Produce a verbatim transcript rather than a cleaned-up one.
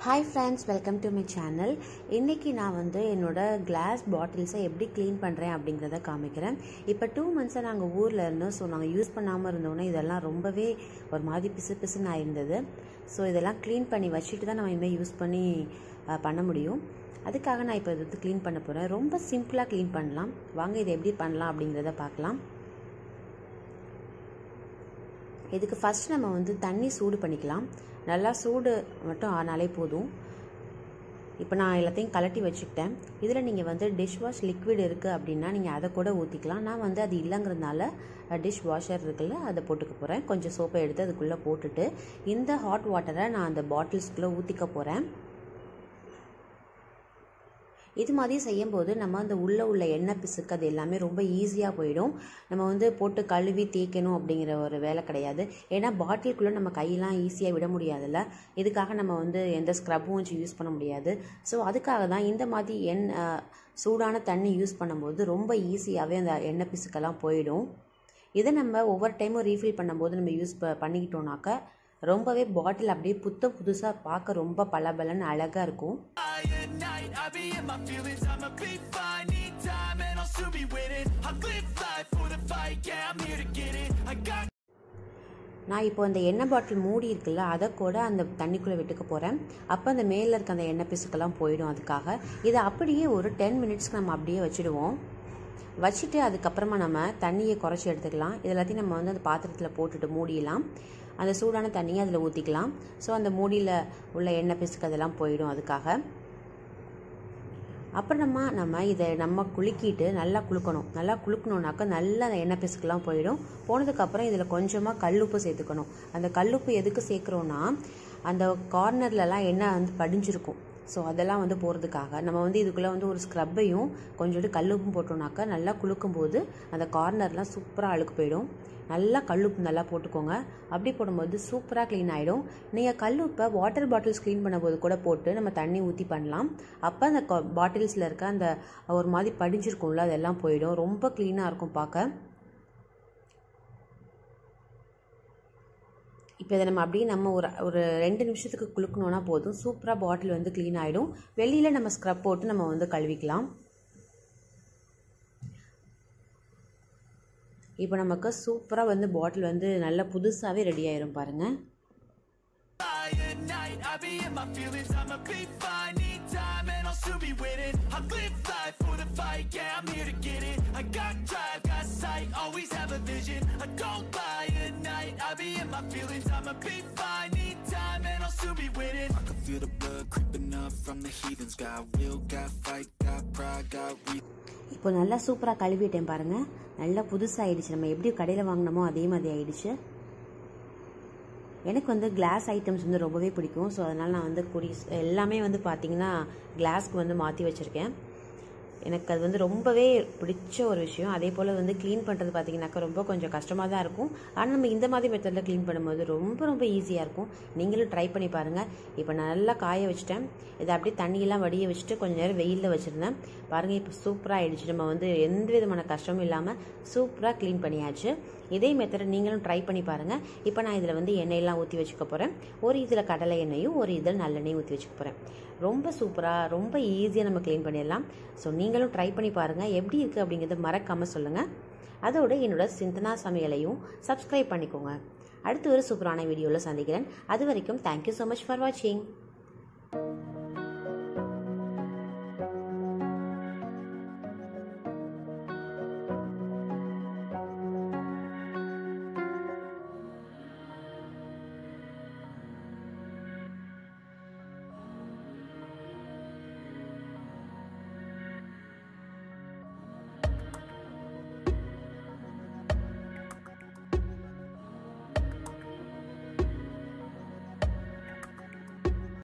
Hi friends, welcome to my channel. இன்றைக்கி நான் வந்து என்னோடய கிளாஸ் பாட்டில்ஸை எப்படி க்ளீன் பண்ணுறேன் அப்படிங்கிறத காமிக்கிறேன். இப்போ டூ மந்த்ஸாக நாங்கள் ஊரில் இருந்தோம். ஸோ நாங்கள் யூஸ் பண்ணாமல் இருந்தோன்னே இதெல்லாம் ரொம்பவே ஒரு மாதிரி பிசு பிசுன்னு ஆயிருந்தது. ஸோ இதெல்லாம் க்ளீன் பண்ணி வச்சுட்டு தான் நம்ம இனிமேல் யூஸ் பண்ணி பண்ண முடியும். அதுக்காக நான் இப்போ இது வந்து க்ளீன் பண்ண போகிறேன். ரொம்ப சிம்பிளாக க்ளீன் பண்ணலாம். வாங்க இதை எப்படி பண்ணலாம் அப்படிங்கிறத பார்க்கலாம். இதுக்கு ஃபஸ்ட் நம்ம வந்து தண்ணி சூடு பண்ணிக்கலாம். நல்லா சூடு மட்டும் ஆனாலே போதும். இப்போ நான் எல்லாத்தையும் கலட்டி வச்சுக்கிட்டேன். இதில் நீங்கள் வந்து டிஷ் வாஷ் லிக்விட் இருக்குது அப்படின்னா நீங்கள் அதை கூட ஊற்றிக்கலாம். நான் வந்து அது இல்லைங்கிறதுனால டிஷ் வாஷர் இருக்குல்ல, அதை போட்டுக்க போகிறேன். கொஞ்சம் சோப்பை எடுத்து அதுக்குள்ளே போட்டுட்டு இந்த ஹாட் வாட்டரை நான் அந்த பாட்டில்ஸ்குள்ளே ஊற்றிக்க போகிறேன். இது மாதிரி செய்யும்போது நம்ம அந்த உள்ளே உள்ள எண்ணெய் பிசுக்கு அது எல்லாமே ரொம்ப ஈஸியாக போயிடும். நம்ம வந்து போட்டு கழுவி தேய்க்கணும் அப்படிங்கிற ஒரு வேலை கிடையாது. ஏன்னா பாட்டிலுக்குள்ளே நம்ம கையெல்லாம் ஈஸியாக விட முடியாதுல்ல. இதுக்காக நம்ம வந்து எந்த ஸ்க்ரப்பும் வச்சு யூஸ் பண்ண முடியாது. ஸோ அதுக்காக தான் இந்த மாதிரி எண் சூடான தண்ணி யூஸ் பண்ணும்போது ரொம்ப ஈஸியாகவே அந்த எண்ணெய் பிசுக்கெல்லாம் போயிடும். இதை நம்ம ஒவ்வொரு டைமும் ரீஃபில் பண்ணும்போது நம்ம யூஸ் ப பண்ணிக்கிட்டோம்னாக்க ரொம்பவே பாட்டில் அப்படியே புத்த புதுசாக பார்க்க ரொம்ப பளபளன்னு அழகாக இருக்கும். நான் இப்போ அந்த எண்ணெய் பாட்டில் மூடி இருக்குல்ல, அதை கூட அந்த தண்ணிக்குள்ளே விட்டுக்க போகிறேன். அப்போ அந்த மேலே இருக்க அந்த எண்ணெய் பிசுக்கெல்லாம் போயிடும். அதுக்காக இதை அப்படியே ஒரு டென் மினிட்ஸ்க்கு நம்ம அப்படியே வச்சுடுவோம். வச்சுட்டு அதுக்கப்புறமா நம்ம தண்ணியை குறைச்சி எடுத்துக்கலாம். இது எல்லாத்தையும் நம்ம வந்து அந்த பாத்திரத்தில் போட்டுட்டு மூடிடலாம். அந்த சூடான தண்ணியை அதில் ஊற்றிக்கலாம். ஸோ அந்த மூடியில் உள்ள எண்ணெய் பிசுக்கு அதெல்லாம் போயிடும். அதுக்காக அப்புறமா நம்ம இதை நம்ம குலுக்கிட்டு நல்லா குலுக்கணும். நல்லா குலுக்கணுன்னாக்கா நல்லா அந்த எண்ணெய் பிசுக்கெல்லாம் போயிடும். போனதுக்கப்புறம் இதில் கொஞ்சமாக கல்லுப்பு சேர்த்துக்கணும். அந்த கல்லுப்பு எதுக்கு சேர்க்குறோன்னா அந்த கார்னர்லலாம் எண்ணெய் வந்து படிஞ்சிருக்கும். ஸோ அதெல்லாம் வந்து போகிறதுக்காக நம்ம வந்து இதுக்குள்ளே வந்து ஒரு ஸ்க்ரப்பையும் கொஞ்சோண்டு கல்லுப்பும் போட்டோம்னாக்கா நல்லா குலுக்கும்போது அந்த கார்னர்லாம் சூப்பராக அழுக்கு போயிடும். நல்லா கல்லுப்பு நல்லா போட்டுக்கோங்க. அப்படி போடும்போது சூப்பராக க்ளீன் ஆகிடும். நீங்கள் கல்லுப்பை வாட்டர் பாட்டில்ஸ் க்ளீன் பண்ணும்போது கூட போட்டு நம்ம தண்ணி ஊற்றி பண்ணலாம். அப்போ அந்த பாட்டில்ஸில் இருக்க அந்த ஒரு மாதிரி படிஞ்சிருக்கும்ல, அதெல்லாம் போயிடும். ரொம்ப க்ளீனாக இருக்கும் பார்க்க. இப்போ இதை நம்ம அப்படியே நம்ம ஒரு ஒரு ரெண்டு நிமிஷத்துக்கு குலுக்கணுன்னா போதும். சூப்பராக பாட்டில் வந்து க்ளீன் ஆகிடும். வெளியில் நம்ம ஸ்க்ரப் போட்டு நம்ம வந்து கழுவிக்கலாம். இப்போ நமக்கு சூப்பராக வந்து பாட்டில் வந்து நல்லா புதுசாகவே ரெடி ஆயிரும் பாருங்கள். இப்போ நல்லா சூப்பராக கழுவிட்டேன் பாருங்கள். நல்லா புதுசாகிடுச்சு. நம்ம எப்படி கடையில் வாங்கினோமோ அதே மாதிரி ஆயிடுச்சு. எனக்கு வந்து கிளாஸ் ஐட்டம்ஸ் வந்து ரொம்பவே பிடிக்கும். ஸோ அதனால் நான் வந்து குறி எல்லாமே வந்து பார்த்திங்கன்னா கிளாஸ்க்கு வந்து மாற்றி வச்சுருக்கேன். எனக்கு அது வந்து ரொம்பவே பிடிச்ச ஒரு விஷயம். அதே போல் வந்து க்ளீன் பண்ணுறது பார்த்திங்கனாக்கா ரொம்ப கொஞ்சம் கஷ்டமாக தான் இருக்கும். ஆனால் நம்ம இந்த மாதிரி மெத்தடில் க்ளீன் பண்ணும்போது ரொம்ப ரொம்ப ஈஸியாக இருக்கும். நீங்களும் ட்ரை பண்ணி பாருங்கள். இப்போ நான் நல்லா காய வச்சுட்டேன். இதை அப்படியே தண்ணியெல்லாம் வடிய வச்சுட்டு கொஞ்சம் நேரம் வெயிலில் வச்சுருந்தேன் பாருங்கள். இப்போ சூப்பராக ஆகிடுச்சு. நம்ம வந்து எந்த விதமான கஷ்டமும் இல்லாமல் சூப்பராக க்ளீன் பண்ணியாச்சு. இதே மெத்தடை நீங்களும் ட்ரை பண்ணி பாருங்கள். இப்போ நான் இதில் வந்து எண்ணெயெல்லாம் ஊற்றி வச்சுக்க போகிறேன். ஒரு இதில் கடலை எண்ணெயும் ஒரு இதில் நல்லெண்ணெயும் ஊற்றி வச்சுக்க போகிறேன். ரொம்ப சூப்பராக ரொம்ப ஈஸியாக நம்ம க்ளீன் பண்ணிடலாம். ஸோ நீங்களும் ட்ரை பண்ணி பாருங்கள். எப்படி இருக்குது அப்படிங்கிறத மறக்காமல் சொல்லுங்கள். அதோட என்னோட சிந்தனா சமையலையும் சப்ஸ்கிரைப் பண்ணிக்கோங்க. அடுத்து ஒரு சூப்பரான வீடியோவில் சந்திக்கிறேன். அது வரைக்கும் தேங்க்யூ ஸோ மச் ஃபார் வாட்சிங்.